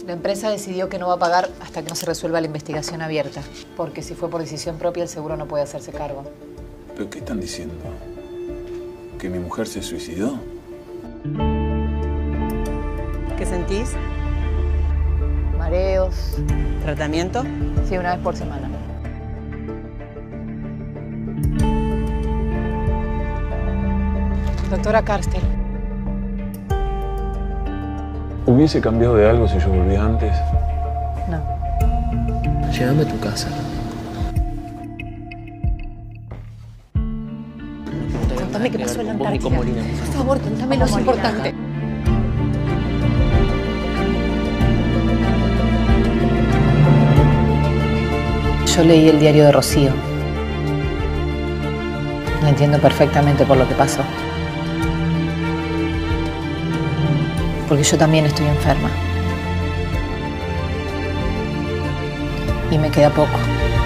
La empresa decidió que no va a pagar hasta que no se resuelva la investigación abierta, porque si fue por decisión propia, el seguro no puede hacerse cargo. ¿Pero qué están diciendo? ¿Que mi mujer se suicidó? ¿Qué sentís? Mareos. ¿Tratamiento? Sí, una vez por semana. Doctora Karstel. ¿Hubiese cambiado de algo si yo volvía antes? No. Llévame a tu casa. Contame qué pasó en la Vos ni con Antártida. Molina. Por favor, contame lo importante. Yo leí el diario de Rocío. La entiendo perfectamente por lo que pasó. Porque yo también estoy enferma. Y me queda poco.